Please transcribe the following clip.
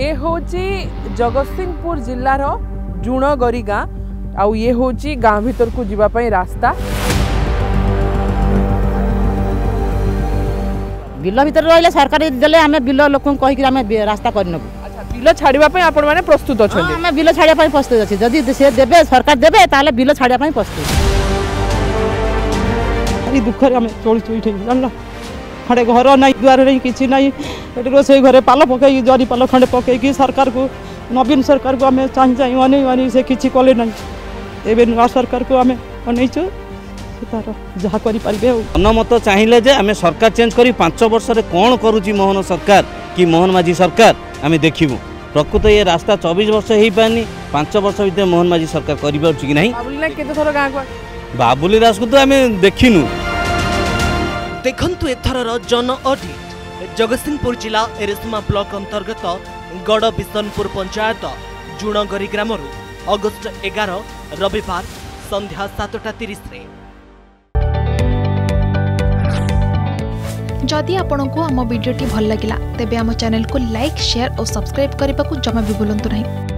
ए होची जगतसिंहपुर जिल्लार जुणगरी गाँ आउ ये होची गाँ भीतर को जीवा पई रास्ता। बिल भीतर रहिले सरकार देले आमे बिल लोक कहि आमे रास्ता करनबु। अच्छा बिल छाड़िबा पई आपण माने प्रस्तुत अछन? आमे बिल छाड़िबा पई प्रस्तुत अछि। जदि से देबे सरकार देबे ताले बिल छाड़िबा पई प्रस्तुत। अरे दुख रे आमे चोली चोइठे जानला खडे घर नाही द्वार नहीं किछि नाही एटी रोसे घरे पाल पकई जरी पाल खंडे पकई की सरकार को नवीन सरकार को आमे चाहि चाहि अनै से किछि कले नाही। एबे नुआ सरकार को आमे अनैछु तार जहा करि परिबे। जनमत चाहिए जे आमे सरकार चेंज करी 5 वर्ष रे कोन करूची मोहन सरकार कि मोहन माझी सरकार आमे देखिबु। प्रकृत ये रास्ता 24 वर्ष ही पानी 5 वर्ष भीतर मोहन माझी सरकार करि पाउची कि नहीं। बाबुली ना केते थरो गाँ को बाबुली दास को तो आमे देखिनु। देखंतु एथरर जन ऑडिट जगतसिंहपुर जिला एरेसमा ब्लॉक अंतर्गत गड़ बिशनपुर पंचायत जुणगरी ग्राम अगस्ट 11 रविवार संध्या 7:30 रे। जदि आपंक आम भिडी भल लगा तेब आम चैनल को लाइक शेयर और सब्सक्राइब करने को जमा भी भूलु नहीं।